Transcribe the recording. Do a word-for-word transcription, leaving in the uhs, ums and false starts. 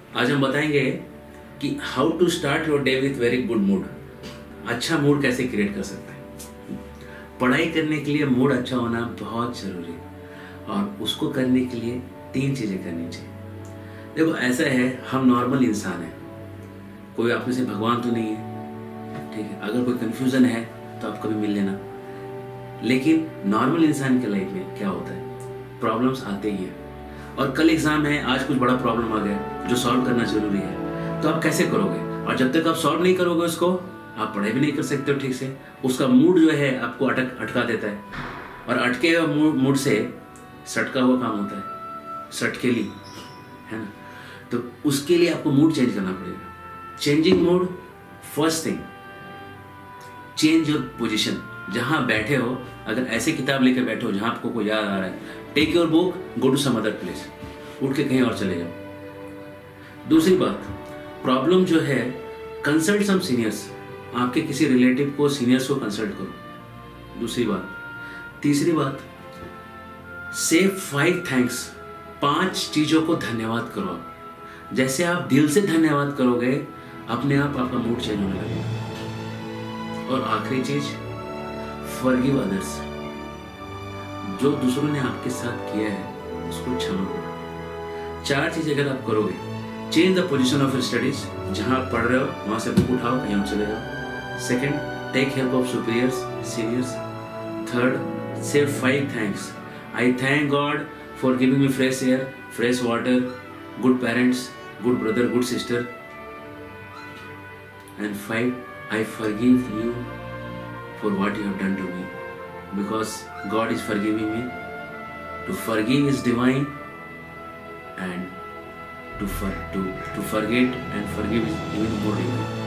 आज हम बताएंगे कि how to start your day with very good mood. अच्छा मूड कैसे क्रिएट कर सकते हैं। पढ़ाई करने के लिए मूड अच्छा होना बहुत जरूरी है और उसको करने के लिए तीन चीजें करनी चाहिए। देखो ऐसा है, हम नॉर्मल इंसान हैं, कोई आप में से भगवान तो नहीं है, ठीक है। अगर कोई कंफ्यूजन है तो आप कभी मिल लेना। लेकिन नॉर्मल इंसान के लाइफ में क्या होता है, प्रॉब्लम्स आते ही हैं। और कल एग्जाम है, आज कुछ बड़ा प्रॉब्लम आ गया जो सॉल्व करना जरूरी है, तो आप कैसे करोगे? और जब तक आप सॉल्व नहीं करोगे उसको, आप पढ़ाई भी नहीं कर सकते हो ठीक से। उसका मूड जो है आपको अटक अटका देता है, और अटके हुए मूड से सटका हुआ काम होता है, सटकेली, है ना। तो उसके लिए आपको मूड चेंज करना पड़ेगा। Changing mood, first thing, change your position. जहां बैठे हो, अगर ऐसे किताब लेकर बैठे हो जहां आपको कोई याद आ रहा है, take your book, go to some other place, उठ के कहीं और चले जाओ। दूसरी बात, प्रॉब्लम जो है, कंसल्ट सम सीनियर्स, आपके किसी रिलेटिव को, सीनियर्स को कंसल्ट करो। दूसरी बात। तीसरी बात, से फाइव थैंक्स, पांच चीजों को धन्यवाद करो। आप जैसे आप दिल से धन्यवाद करोगे, अपने आप आपका मूड चेंज होने लगेगा। और आखिरी चीज, फॉरगिव अदर्स। जो दूसरों ने आपके साथ किया है उसको क्षमा करो। चार चीजें अगर आप करोगे, change the position of your studies, जहां आप पढ़ रहे हो वहां से बुक उठाओ, कहीं और चले जाओ। Second, take help of superiors, seniors. Third, say five thanks, I thank God for giving me fresh air, fresh water, good parents, good brother, good sister. And five, I forgive you for what you have done to me, because God is forgiving me. To forgive is divine, and to for, to to forget and forgive is even more divine.